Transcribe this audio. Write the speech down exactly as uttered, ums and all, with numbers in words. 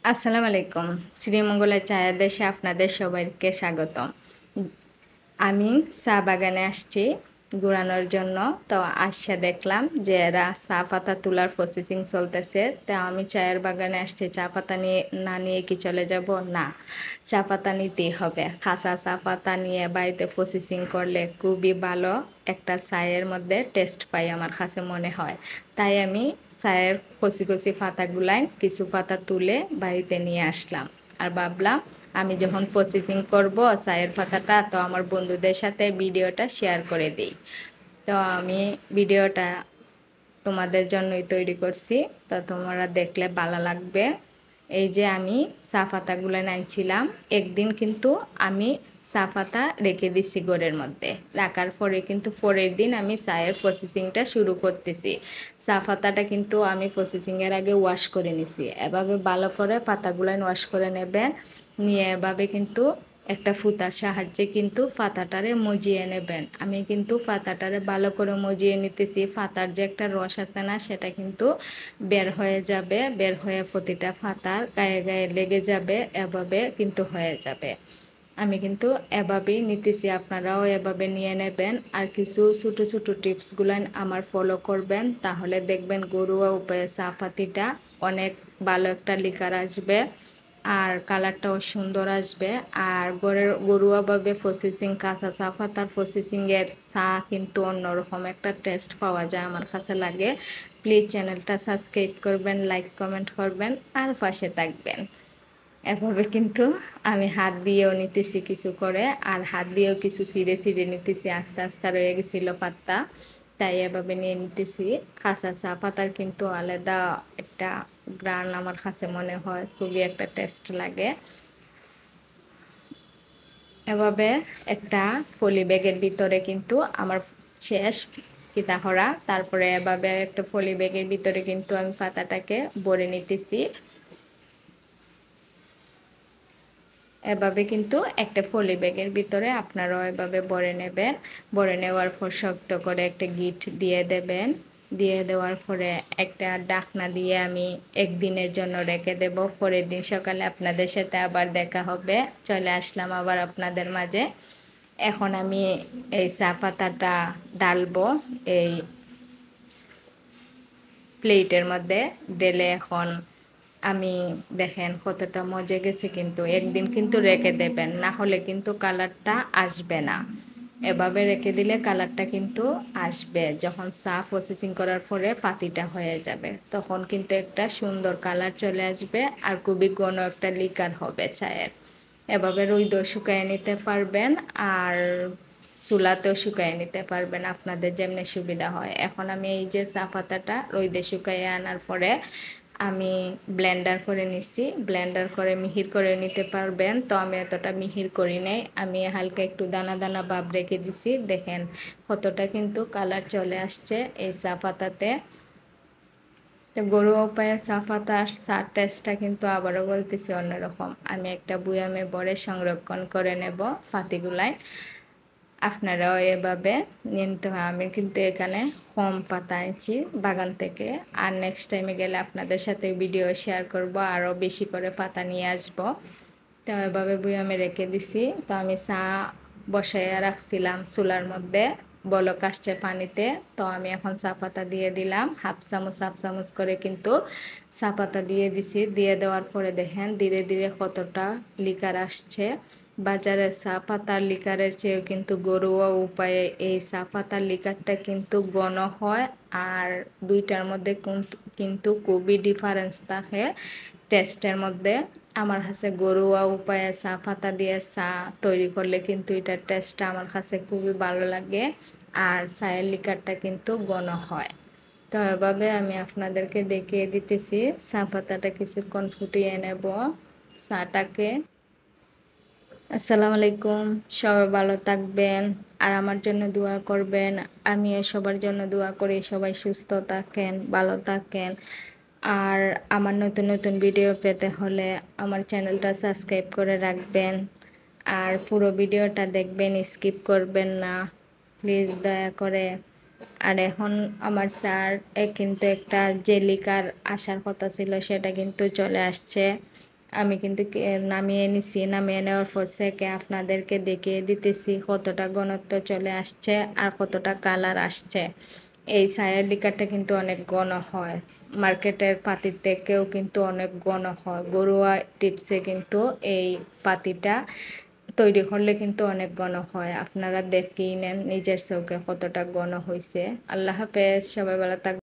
আসসালামু আলাইকুম। শ্রীমঙ্গলের চায়ের দেশে আপনাদের সবাইকে স্বাগতম। উম আমি চা বাগানে আসছি ঘুরানোর জন্য। তো আসছে দেখলাম যে এরা চা পাতা তোলার প্রসেসিং চলতেছে। তো আমি চায়ের বাগানে আসছি, চা পাতা নিয়ে না নিয়ে কি চলে যাব? না, চা পাতা নিতেই হবে। কাঁচা চা পাতা নিয়ে বাড়িতে প্রসেসিং করলে খুবই ভালো একটা চায়ের মধ্যে টেস্ট পাই আমার কাছে মনে হয়। তাই আমি চায়ের কচি কচি পাতাগুলাই কিছু পাতা তুলে বাড়িতে নিয়ে আসলাম। আর ভাবলাম আমি যখন প্রসেসিং করব চায়ের পাতাটা, তো আমার বন্ধুদের সাথে ভিডিওটা শেয়ার করে দিই। তো আমি ভিডিওটা তোমাদের জন্যই তৈরি করছি, তো তোমরা দেখলে ভালো লাগবে। এই যে আমি চা পাতাগুলো নাইছিলাম, একদিন কিন্তু আমি চা পাতা রেখে দিচ্ছি ঘরের মধ্যে। রাখার পরে কিন্তু পরের দিন আমি চায়ের প্রসেসিংটা শুরু করতেছি। চা পাতাটা কিন্তু আমি প্রসেসিংয়ের আগে ওয়াশ করে নিছি। এভাবে ভালো করে পাতাগুলো ওয়াশ করে নেবেন, নিয়ে এভাবে কিন্তু একটা ফুতার সাহায্যে কিন্তু পাতাটারে মজিয়ে নেবেন। আমি কিন্তু পাতাটারে ভালো করে মজিয়ে নিতেছি। পাতার যে একটা রস আছে না, সেটা কিন্তু বের হয়ে যাবে, বের হয়ে প্রতিটা পাতার গায়ে গায়ে লেগে যাবে, এভাবে কিন্তু হয়ে যাবে। আমি কিন্তু এভাবেই নিতেছি, আপনারাও এভাবে নিয়ে নেবেন। আর কিছু ছোটো ছোটো টিপসগুলো আমার ফলো করবেন, তাহলে দেখবেন ঘরোয়া উপায়ে চা পাতিটা অনেক ভালো একটা লিকার আসবে, আর কালারটাও সুন্দর আসবে। আর গড়ের ঘরোয়াভাবে প্রসেসিং কাঁচা চা পাতার প্রসেসিংয়ের চা কিন্তু অন্যরকম একটা টেস্ট পাওয়া যায় আমার কাছে লাগে। প্লিজ চ্যানেলটা সাবস্ক্রাইব করবেন, লাইক কমেন্ট করবেন আর পাশে থাকবেন। এভাবে কিন্তু আমি হাত দিয়েও নিতেছি কিছু করে, আর হাত দিয়েও কিছু ছিঁড়ে ছিঁড়ে নিতেছি। আস্তে আস্তে রয়ে গেছিলো পাতা, তাই এভাবে নিয়ে নিতেছি। কাঁচা চা পাতার কিন্তু আলাদা একটা গ্রান আমার কাছে মনে হয়, খুবই একটা টেস্ট লাগে। এভাবে একটা ফলি ব্যাগের ভিতরে কিন্তু আমার শেষ কিতা করা। তারপরে এভাবে একটা ফলি ব্যাগের ভিতরে কিন্তু আমি পাতাটাকে ভরে নিতেছি। এভাবে কিন্তু একটা ফলি ব্যাগের ভিতরে আপনারাও এভাবে ভরে নেবেন। ভরে নেওয়ার পর শক্ত করে একটা গিট দিয়ে দেবেন। দিয়ে দেওয়ার পরে একটা ঢাকনা দিয়ে আমি একদিনের জন্য রেখে দেব। পরের দিন সকালে আপনাদের সাথে আবার দেখা হবে। চলে আসলাম আবার আপনাদের মাঝে। এখন আমি এই চা পাতাটা ডালবো এই প্লেটের মধ্যে। ঢেলে এখন আমি দেখেন কতটা মজে গেছে। কিন্তু একদিন কিন্তু রেখে দেবেন, না হলে কিন্তু কালারটা আসবে না। এভাবে রেখে দিলে কালারটা কিন্তু আসবে। যখন চা প্রসেসিং করার পরে পাতিটা হয়ে যাবে, তখন কিন্তু একটা সুন্দর কালার চলে আসবে, আর খুবই ঘন একটা লিকার হবে চায়ের। এভাবে রোদে শুকায় নিতে পারবেন, আর চুলাতেও শুকায় নিতে পারবেন, আপনাদের যেমনি সুবিধা হয়। এখন আমি এই যে চা পাতাটা রোদে শুকায় আনার পরে আমি ব্লেন্ডার করে নিছি। ব্লেন্ডার করে মিহির করে নিতে পারবেন, তো আমি এতটা মিহির করি নাই, আমি হালকা একটু দানা দানা ভাব রেখে দিছি। দেখেন কতটা কিন্তু কালার চলে আসছে এই চা পাতাতে। তো ঘরোয়া উপায়ে চা পাতার চার টেস্টটা কিন্তু আবারও বলতেছি অন্যরকম। আমি একটা বুয়ামে ভরে সংরক্ষণ করে নেব পাতিগুলায়। আপনারাও এভাবে নিতে হয়। আমি কিন্তু এখানে কম পাতা আনছি বাগান থেকে, আর নেক্সট টাইমে গেলে আপনাদের সাথে ভিডিও শেয়ার করব, আরও বেশি করে পাতা নিয়ে আসব। তো এভাবে বুয়ামে রেখে দিছি। তো আমি চা বসাইয়া রাখছিলাম চুলার মধ্যে, বলক আসছে পানিতে। তো আমি এখন চা পাতা দিয়ে দিলাম, হাফ চামচ হাফ চামচ করে কিন্তু চা পাতা দিয়ে দিছি। দিয়ে দেওয়ার পরে দেখেন ধীরে ধীরে কতটা লিকার আসছে। বাজারের চা পাতার লিকারের চেয়েও কিন্তু ঘরোয়া উপায়ে এই চা পাতার লিকারটা কিন্তু ঘন হয়, আর দুইটার মধ্যে কিন্তু খুবই ডিফারেন্স থাকে টেস্টের মধ্যে। আমার কাছে ঘরোয়া উপায়ে চা পাতা দিয়ে চা তৈরি করলে কিন্তু এটার টেস্টটা আমার কাছে খুবই ভালো লাগে, আর চায়ের লিকারটা কিন্তু ঘন হয়। তো এভাবে আমি আপনাদেরকে দেখিয়ে দিতেছি। চা পাতাটা কিছুক্ষণ ফুটিয়ে নেব চাটাকে। আসসালামু আলাইকুম, সবাই ভালো থাকবেন আর আমার জন্য দোয়া করবেন। আমিও সবার জন্য দোয়া করি, সবাই সুস্থ থাকেন, ভালো থাকেন। আর আমার নতুন নতুন ভিডিও পেতে হলে আমার চ্যানেলটা সাবস্ক্রাইব করে রাখবেন, আর পুরো ভিডিওটা দেখবেন, স্কিপ করবেন না প্লিজ দয়া করে। আর এখন আমার স্যার কিন্তু একটা যে লিকার আসার কথা ছিল সেটা কিন্তু চলে আসছে। আমি কিন্তু কে- নামিয়ে নিছি, নামিয়ে নেওয়ার পর সেকে আপনাদেরকে দেখিয়ে দিতেছি কতটা ঘনত্ব চলে আসছে আর কতটা কালার আসছে। এই ছায়ের লিকারটা কিন্তু অনেক ঘন হয়, মার্কেটের পাতির থেকেও কিন্তু অনেক ঘন হয়। ঘরোয়া টিপসে কিন্তু এই পাতিটা তৈরি করলে কিন্তু অনেক ঘন হয়। আপনারা দেখেই নেন নিজের চোখে কতটা ঘন হয়েছে। আল্লাহ হাফেজ, সবাই ভালো থাকবেন।